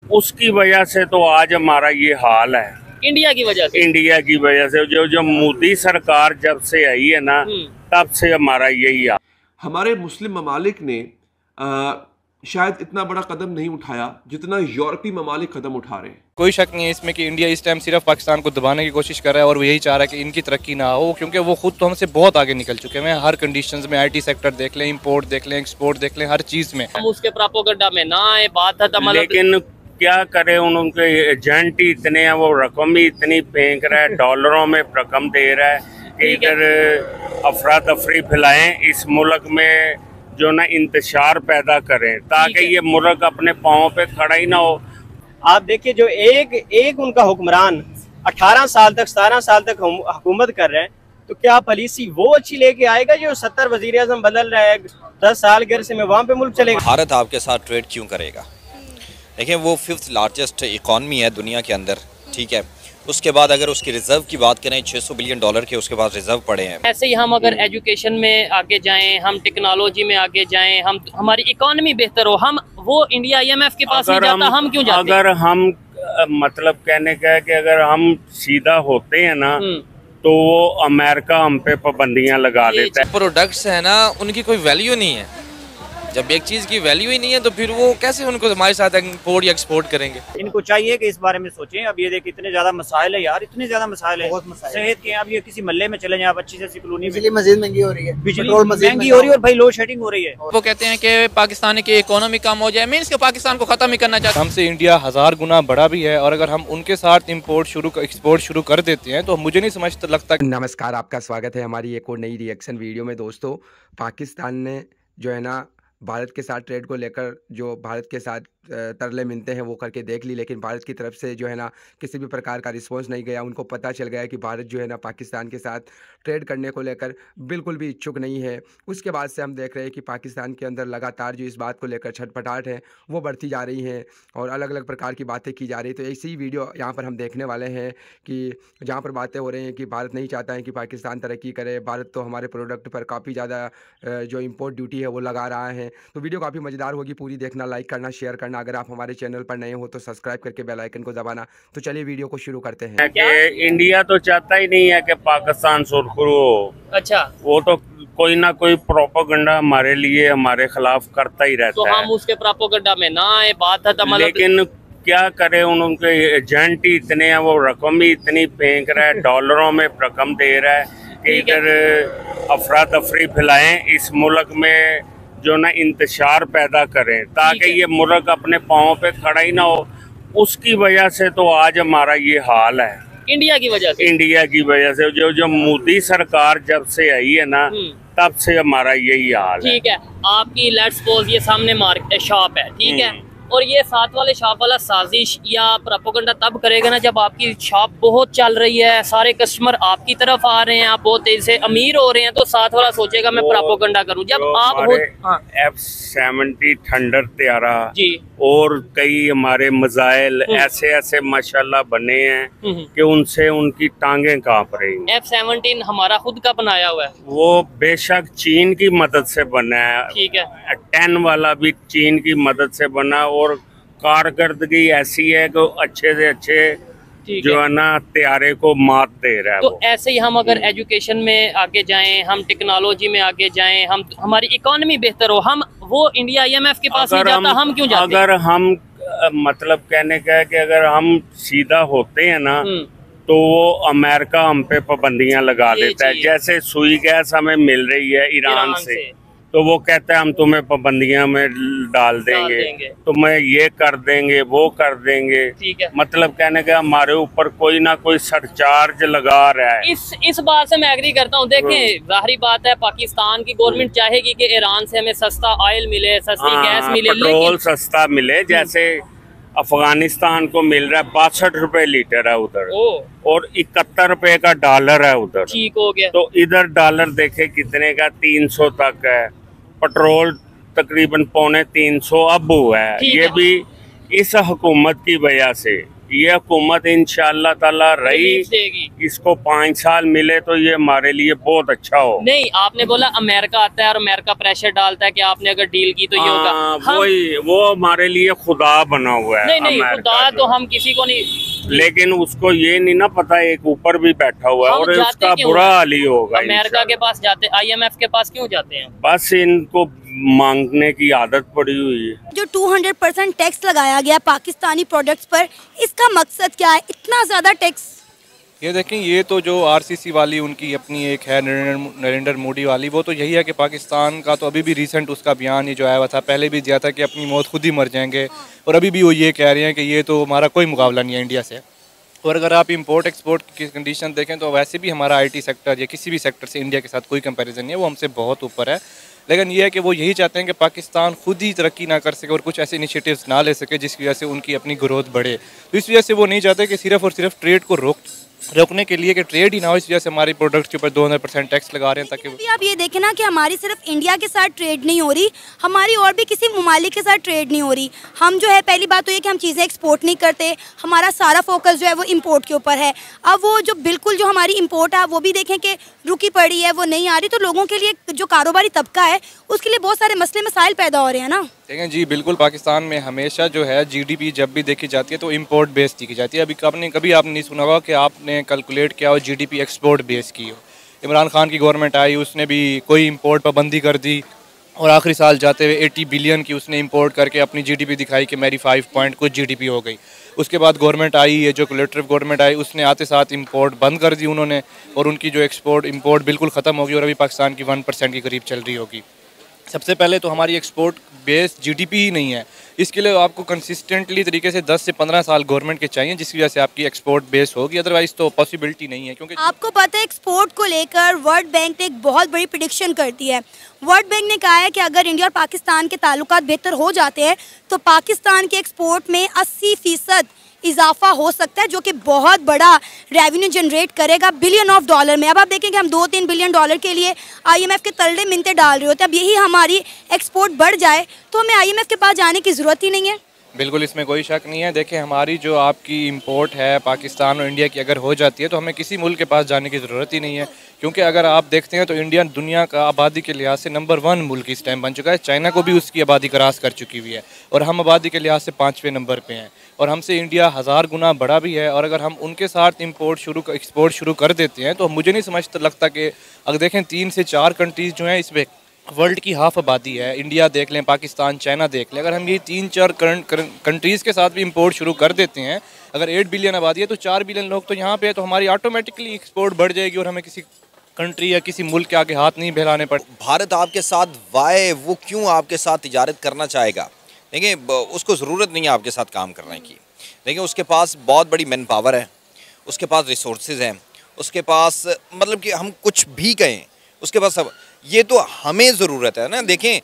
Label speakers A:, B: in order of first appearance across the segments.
A: उसकी वजह से तो आज हमारा ये हाल है।
B: इंडिया की वजह से,
A: इंडिया की वजह से जो मोदी सरकार जब से आई है ना, तब से हमारा यही हाल।
C: हमारे मुस्लिम ममालिक ने शायद इतना बड़ा कदम नहीं उठाया जितना यूरोपीय ममालिक कदम उठा रहे हैं।
D: कोई शक नहीं है इसमें कि इंडिया इस टाइम सिर्फ पाकिस्तान को दबाने की कोशिश कर रहा है और वो यही चाह रहा है कि इनकी तरक्की ना हो, क्योंकि वो खुद तो हमसे बहुत आगे निकल चुके हैं हर कंडीशंस में। आईटी सेक्टर देख लें, इंपोर्ट देख लें, एक्सपोर्ट देख लें, हर चीज़ में।
B: हम उसके प्रोपेगेंडा में ना आए, बात है।
A: लेकिन क्या करे, उनके एजेंट ही इतने हैं, वो रकम ही इतनी फेंक रहा है, डॉलरों में रकम दे रहा है कि इधर अफरा तफरी फैलाएं इस मुल्क में, जो ना इंतशार पैदा करें ताकि ये मुल्क अपने पाँव पे खड़ा ही ना हो।
E: आप देखिए, जो एक उनका हुक्मरान 18 साल तक 17 साल तक हुकूमत कर रहे हैं, तो क्या पॉलिसी वो अच्छी लेके आएगा जो 70 वज़ीर आज़म बदल रहा है 10 साल के अरसे में, वहाँ पे मुल्क चलेगा?
F: भारत आपके साथ ट्रेड क्यों करेगा? देखिए, वो 5th लार्जेस्ट इकॉनमी है दुनिया के अंदर, ठीक है। उसके बाद अगर उसकी रिजर्व की बात करें, $600 बिलियन के उसके पास रिजर्व पड़े हैं।
B: ऐसे ही हम अगर एजुकेशन में आगे जाएं, हम टेक्नोलॉजी में आगे जाएं, हम हमारी इकोनॉमी बेहतर हो, हम वो इंडिया IMF के पास नहीं जाता, हम क्यों जाते?
A: अगर हम मतलब कहने का है कि अगर हम सीधा होते हैं ना, तो वो अमेरिका हम पे पाबंदियां लगा देता है।
D: प्रोडक्ट्स है ना, उनकी कोई वैल्यू नहीं है। जब एक चीज़ की वैल्यू ही नहीं है तो फिर वो कैसे उनको हमारे साथ इंपोर्ट या एक्सपोर्ट करेंगे?
E: इनको चाहिए कि इस बारे में सोचें। अब ये देखिए, इतने ज्यादा मसाइल है यार, इतने ज्यादा मसाइल है सेहत के। अब ये किसी मल्ले में चले जाए, आप अच्छी से कॉलोनी, बिजली मजीद महंगी हो रही है, बिजली महंगी हो रही है और भाई लोड शेडिंग हो रही है।
D: वो कहते हैं कि पाकिस्तान की इकोनॉमी कम हो जाए, मीन्स के पाकिस्तान को खत्म ही करना चाहते हैं। हमसे इंडिया 1000 गुना बड़ा भी है, और अगर हम उनके साथ एक्सपोर्ट शुरू कर देते हैं तो मुझे नहीं समझ लगता।
G: नमस्कार, आपका स्वागत है हमारी एक और नई रिएक्शन वीडियो में। दोस्तों, पाकिस्तान ने जो है ना भारत के साथ ट्रेड को लेकर जो भारत के साथ तरले मिलते हैं वो करके देख ली, लेकिन भारत की तरफ से जो है ना किसी भी प्रकार का रिस्पांस नहीं गया। उनको पता चल गया कि भारत जो है ना पाकिस्तान के साथ ट्रेड करने को लेकर बिल्कुल भी इच्छुक नहीं है। उसके बाद से हम देख रहे हैं कि पाकिस्तान के अंदर लगातार जो इस बात को लेकर छटपटाहट है वो बढ़ती जा रही है और अलग अलग प्रकार की बातें की जा रही। तो ऐसी ही वीडियो यहाँ पर हम देखने वाले हैं कि जहाँ पर बातें हो रही हैं कि भारत नहीं चाहता है कि पाकिस्तान तरक्की करे, भारत तो हमारे प्रोडक्ट पर काफ़ी ज़्यादा जो इम्पोर्ट ड्यूटी है वो लगा रहा है। तो वीडियो काफ़ी मज़ेदार होगी, पूरी देखना, लाइक करना, शेयर करना। अगर आप हमारे चैनल पर नए हो तो सब्सक्राइब करके बेल आइकन को दबाना। तो चलिए वीडियो को शुरू करते हैं।
A: कि इंडिया तो चाहता ही नहीं है कि पाकिस्तान सुरखरू हो।
B: अच्छा,
A: वो तो कोई ना कोई प्रोपेगेंडा हमारे लिए, हमारे खिलाफ करता ही रहता है।
B: तो हम उसके प्रोपेगेंडा में ना आए, बात है।
A: लेकिन क्या करे, उनके एजेंट ही इतने हैं, वो रकम ही इतनी फेंक रहा है, डॉलरों में रकम दे रहा है कि इधर अफरा तफरी फैलाएं इस मुल्क में, जो ना इंतशार पैदा करें ताकि ये मुल्क अपने पाँव पे खड़ा ही ना हो। उसकी वजह से तो आज हमारा ये हाल है।
B: इंडिया की वजह से,
A: इंडिया की वजह से जो मोदी सरकार जब से आई है ना, तब से हमारा यही हाल है।
B: ठीक है, आपकी लेट्स सपोज ये सामने मार्केट शॉप है, ठीक है, और ये साथ वाले शॉप वाला साजिश या प्रोपेगेंडा तब करेगा ना जब आपकी शॉप बहुत चल रही है, सारे कस्टमर आपकी तरफ आ रहे हैं, आप बहुत तेजी से अमीर हो रहे हैं, तो साथ वाला सोचेगा मैं प्रोपेगेंडा करूं। जब आप
A: F-70 थंडर त्यारा
B: जी
A: और कई हमारे मिसाइल ऐसे माशाल्लाह बने हैं कि उनसे उनकी टांगें कांप रही हैं।
B: F-17 हमारा खुद का बनाया हुआ है,
A: वो बेशक चीन की मदद से बना है,
B: ठीक है।
A: 10 वाला भी चीन की मदद से बना, और कारकर्दगी ऐसी है कि अच्छे से अच्छे जो है ना त्यारे को मात दे रहा है।
B: तो ऐसे ही हम अगर एजुकेशन में आगे जाएं, हम टेक्नोलॉजी में आगे जाएं, हम हमारी इकोनॉमी बेहतर हो, हम वो इंडिया IMF के पास नहीं जाता, हम क्यों जाते?
A: अगर हम मतलब कहने का है कि अगर हम सीधा होते हैं ना, तो वो अमेरिका हम पे पाबंदियां लगा देता है। जैसे सुई गैस हमें मिल रही है ईरान से, तो वो कहता है हम तुम्हें पाबंदियां में डाल देंगे, तुम्हें ये कर देंगे, वो कर देंगे।
B: ठीक है,
A: मतलब कहने का हमारे ऊपर कोई ना कोई सरचार्ज लगा रहा है।
B: इस बात से मैं एग्री करता हूँ। देखें, जाहिर बात है पाकिस्तान की गवर्नमेंट चाहेगी कि ईरान से हमें सस्ता ऑयल मिले, सस्ती गैस मिले,
A: पेट्रोल सस्ता मिले। जैसे अफगानिस्तान को मिल रहा है 62 रुपए लीटर है उधर, और 71 रुपए का डॉलर है उधर।
B: ठीक हो गया।
A: तो इधर डॉलर देखे कितने का, 300 तक है। पेट्रोल तकरीबन 250 अब हुआ है। ये भी इस हुकूमत की वजह से, ये हुकूमत इंशाअल्लाह ताला रही,
B: रिलीफ देगी।
A: इसको 5 साल मिले तो ये हमारे लिए बहुत अच्छा हो।
B: नहीं, आपने बोला अमेरिका आता है और अमेरिका प्रेशर डालता है कि आपने अगर डील की तो ये होगा।
A: वही, वो हमारे लिए खुदा बना हुआ है।
B: नहीं नहीं,
A: अमेरिका
B: खुदा
A: जो।
B: तो हम किसी को नहीं,
A: लेकिन उसको ये नहीं ना पता एक ऊपर भी बैठा हुआ है
B: हम
A: और
B: जाते
A: उसका
B: क्यों
A: बुरा
B: हैं?
A: हाल ही होगा।
B: अमेरिका के पास जाते, IMF के पास क्यों जाते हैं?
A: बस इनको मांगने की आदत पड़ी हुई है।
H: जो 200% टैक्स लगाया गया पाकिस्तानी प्रोडक्ट्स पर, इसका मकसद क्या है, इतना ज़्यादा टैक्स?
D: ये देखें, ये तो जो RCC वाली उनकी अपनी एक है नरेंद्र मोदी वाली, वो तो यही है कि पाकिस्तान का तो अभी भी रिसेंट उसका बयान ये जो आया हुआ था, पहले भी दिया था कि अपनी मौत खुद ही मर जाएंगे, और अभी भी वो ये कह रहे हैं कि ये तो हमारा कोई मुकाबला नहीं है इंडिया से। और अगर आप इंपोर्ट एक्सपोर्ट की कंडीशन देखें तो वैसे भी हमारा IT सेक्टर या किसी भी सेक्टर से इंडिया के साथ कोई कंपैरिजन नहीं है, वो हमसे बहुत ऊपर है। लेकिन ये है कि वो यही चाहते हैं कि पाकिस्तान खुद ही तरक्की ना कर सके और कुछ ऐसे इनिशिएटिव्स ना ले सके जिसकी वजह से उनकी अपनी ग्रोथ बढ़े। तो इस वजह से वो नहीं चाहते कि सिर्फ और सिर्फ ट्रेड को रोकने के लिए कि ट्रेड ही ना हो, इस वजह से हमारी प्रोडक्ट्स के ऊपर 200% टैक्स लगा रहे हैं ताकि
H: अभी आप ये देखें ना कि हमारी सिर्फ इंडिया के साथ ट्रेड नहीं हो रही, हमारी और भी किसी ममालिक के साथ ट्रेड नहीं हो रही। हम जो है, पहली बात तो ये कि हम चीज़ें एक्सपोर्ट नहीं करते, हमारा सारा फोकस जो है वो इंपोर्ट के ऊपर है। अब वो जो बिल्कुल जो हमारी इंपोर्ट है वो भी देखें कि रुकी पड़ी है, वो नहीं आ रही, तो लोगों के लिए जो कारोबारी तबका है उसके लिए बहुत सारे मसले मसाइल पैदा हो रहे हैं ना।
D: देखें जी, बिल्कुल पाकिस्तान में हमेशा जो है GDP जब भी देखी जाती है तो इंपोर्ट बेस देखी जाती है। कभी आपने नहीं सुना होगा कि आपने कैलकुलेट किया हो GDP एक्सपोर्ट बेस की हो। इमरान खान की गवर्नमेंट आई, उसने भी कोई इंपोर्ट पाबंदी कर दी और आखिरी साल जाते हुए 80 बिलियन की उसने इंपोर्ट करके अपनी GDP दिखाई कि मेरी 5 पॉइंट कुछ GDP हो गई। उसके बाद गवर्नमेंट आई, ये जो कलेक्टिव गवर्नमेंट आई, उसने आते साथ इंपोर्ट बंद कर दी उन्होंने, और उनकी जो इंपोर्ट बिल्कुल ख़त्म होगी और अभी पाकिस्तान की 1% के करीब चल रही होगी। सबसे पहले तो हमारी एक्सपोर्ट बेस GDP ही नहीं है, इसके लिए आपको कंसिस्टेंटली तरीके से 10 से 15 साल गवर्नमेंट के चाहिए जिसकी वजह से आपकी एक्सपोर्ट बेस होगी, अदरवाइज तो पॉसिबिलिटी नहीं है। क्योंकि
H: आपको पता है एक्सपोर्ट को लेकर वर्ल्ड बैंक ने एक बहुत बड़ी प्रेडिक्शन कर दी है। वर्ल्ड बैंक ने कहा है कि अगर इंडिया और पाकिस्तान के ताल्लुकात बेहतर हो जाते हैं तो पाकिस्तान के एक्सपोर्ट में 80% इजाफा हो सकता है, जो कि बहुत बड़ा रेवेन्यू जनरेट करेगा $बिलियन में। अब आप देखें कि हम $2-3 बिलियन के लिए IMF के तलड़े मिन्ते डाल रहे होते हैं। अब यही हमारी एक्सपोर्ट बढ़ जाए तो हमें IMF के पास जाने की ज़रूरत ही नहीं है।
D: बिल्कुल, इसमें कोई शक नहीं है। देखिए, हमारी जो आपकी इंपोर्ट है पाकिस्तान और इंडिया की अगर हो जाती है तो हमें किसी मुल्क के पास जाने की ज़रूरत ही नहीं है, क्योंकि अगर आप देखते हैं तो इंडिया दुनिया का आबादी के लिहाज से नंबर 1 मुल्क इस टाइम बन चुका है। चाइना को भी उसकी आबादी क्रॉस कर चुकी हुई है और हम आबादी के लिहाज से 5वें नंबर पे हैं, और हमसे इंडिया 1000 गुना बड़ा भी है। और अगर हम उनके साथ एक्सपोर्ट शुरू कर देते हैं तो मुझे नहीं समझता लगता कि अगर देखें 3 से 4 कंट्रीज़ जो हैं इसमें वर्ल्ड की हाफ आबादी है, इंडिया देख लें, पाकिस्तान, चाइना देख लें, अगर हम ये 3-4 कंट्रीज़ के साथ भी इंपोर्ट शुरू कर देते हैं, अगर 8 बिलियन आबादी है तो 4 बिलियन लोग तो यहाँ पे है, तो हमारी ऑटोमेटिकली एक्सपोर्ट बढ़ जाएगी और हमें किसी कंट्री या किसी मुल्क के आगे हाथ नहीं फैलाने पड़े।
F: भारत आपके साथ वाय वो क्यों आपके साथ तिजारत करना चाहेगा? देखिए, उसको ज़रूरत नहीं है आपके साथ काम करने की। देखिए, उसके पास बहुत बड़ी मैन पावर है, उसके पास रिसोर्सेज हैं, उसके पास मतलब कि हम कुछ भी कहें उसके पास सब। ये तो हमें ज़रूरत है ना। देखें,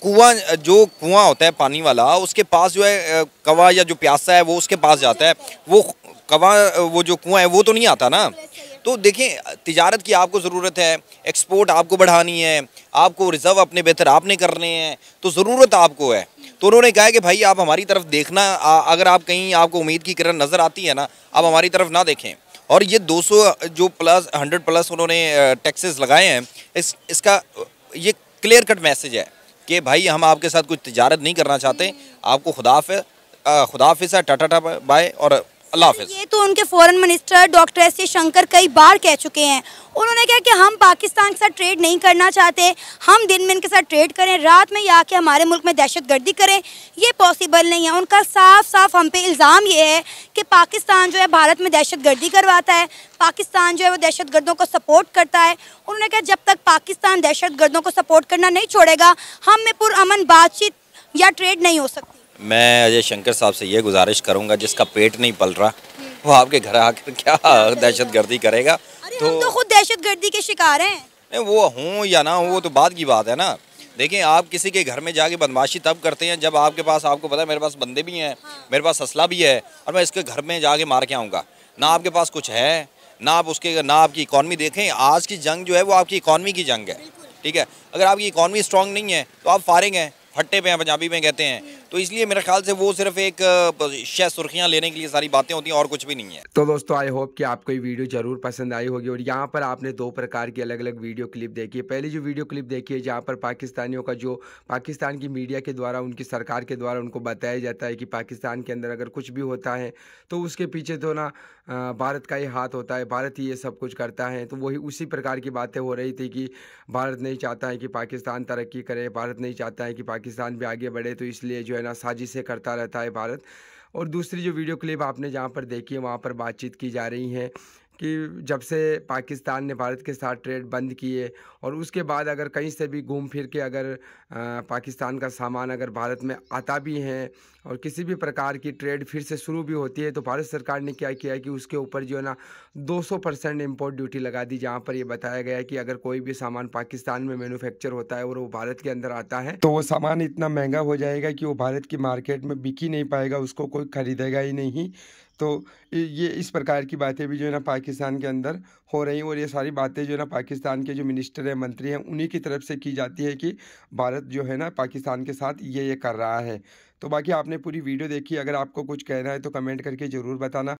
F: जो कुआं होता है पानी वाला, उसके पास जो है कवा या जो प्यासा है वो उसके पास जाता है, वो कवा वो जो कुआं है वो तो नहीं आता ना। तो देखें, तिजारत की आपको ज़रूरत है, एक्सपोर्ट आपको बढ़ानी है, आपको रिज़र्व अपने बेहतर आपने करने हैं, तो ज़रूरत आपको है। तो उन्होंने कहा कि भाई आप हमारी तरफ देखना, अगर आप कहीं आपको उम्मीद की किरण नज़र आती है ना, आप हमारी तरफ ना देखें। और ये 200 जो प्लस 100 प्लस उन्होंने टैक्सेस लगाए हैं, इसका ये क्लियर कट मैसेज है कि भाई हम आपके साथ कुछ तिजारत नहीं करना चाहते। आपको खुदाफिज़ है, टाटा बाय और अल्लाह हाफ़िज़।
H: ये तो उनके foreign minister doctor S Jaishankar कई बार कह चुके हैं। उन्होंने कहा कि हम पाकिस्तान के साथ ट्रेड नहीं करना चाहते, हम दिन में इनके साथ ट्रेड करें, रात में ये आके हमारे मुल्क में दहशतगर्दी करें, ये पॉसिबल नहीं है। उनका साफ साफ हम पे इल्ज़ाम ये है कि पाकिस्तान जो है भारत में दहशतगर्दी करवाता है, पाकिस्तान जो है वो दहशतगर्दों को सपोर्ट करता है। उन्होंने कहा जब तक पाकिस्तान दहशतगर्दों को सपोर्ट करना नहीं छोड़ेगा, हम में पुरअमन बातचीत या ट्रेड नहीं हो सकती।
F: मैं अजय शंकर साहब से ये गुजारिश करूंगा, जिसका पेट नहीं पल रहा वो आपके घर आकर क्या दहशतगर्दी करेगा।
H: तो हम तो खुद दहशतगर्दी के शिकार हैं।
F: वो हूँ या ना हूँ वो तो बात की बात है ना। देखें, आप किसी के घर में जाके बदमाशी तब करते हैं जब आपके पास, आपको पता है मेरे पास बंदे भी हैं, मेरे पास असला भी है, और मैं इसके घर में जाके मार के आऊँगा। ना आपके पास कुछ है, ना आपकी इकॉनमी। देखें, आज की जंग जो है वो आपकी इकॉनमी की जंग है, ठीक है। अगर आपकी इकॉनमी स्ट्रॉन्ग नहीं है तो आप फारिग हैं, फट्टे पे हैं, पंजाबी में कहते हैं। तो इसलिए मेरे ख्याल से वो सिर्फ एक शायद सुर्खियाँ लेने के लिए सारी बातें होती हैं और कुछ भी नहीं है।
G: तो दोस्तों आई होप कि आपको ये वीडियो ज़रूर पसंद आई होगी। और यहाँ पर आपने दो प्रकार की अलग अलग वीडियो क्लिप देखी है। पहली जो वीडियो क्लिप देखी है जहाँ पर पाकिस्तानियों का जो पाकिस्तान की मीडिया के द्वारा, उनकी सरकार के द्वारा उनको बताया जाता है कि पाकिस्तान के अंदर अगर कुछ भी होता है तो उसके पीछे तो ना भारत का ही हाथ होता है, भारत ही ये सब कुछ करता है। तो वही उसी प्रकार की बातें हो रही थी कि भारत नहीं चाहता है कि पाकिस्तान तरक्की करे, भारत नहीं चाहता है कि पाकिस्तान भी आगे बढ़े, तो इसलिए जो है ना साजिशें करता रहता है भारत। और दूसरी जो वीडियो क्लिप आपने जहाँ पर देखी है वहाँ पर बातचीत की जा रही है कि जब से पाकिस्तान ने भारत के साथ ट्रेड बंद किए और उसके बाद अगर कहीं से भी घूम फिर के अगर पाकिस्तान का सामान अगर भारत में आता भी है और किसी भी प्रकार की ट्रेड फिर से शुरू भी होती है तो भारत सरकार ने क्या किया है कि उसके ऊपर जो है ना 200% इम्पोर्ट ड्यूटी लगा दी, जहाँ पर ये बताया गया है कि अगर कोई भी सामान पाकिस्तान में मैन्युफैक्चर होता है और वो भारत के अंदर आता है तो वो सामान इतना महंगा हो जाएगा कि वो भारत की मार्केट में बिक ही नहीं पाएगा, उसको कोई खरीदेगा ही नहीं। तो ये इस प्रकार की बातें भी जो है ना पाकिस्तान के अंदर हो रही हैं और ये सारी बातें जो है ना पाकिस्तान के जो मिनिस्टर हैं, मंत्री हैं, उन्हीं की तरफ से की जाती है कि भारत जो है ना पाकिस्तान के साथ ये कर रहा है। तो बाकी आपने पूरी वीडियो देखी, अगर आपको कुछ कहना है तो कमेंट करके ज़रूर बताना।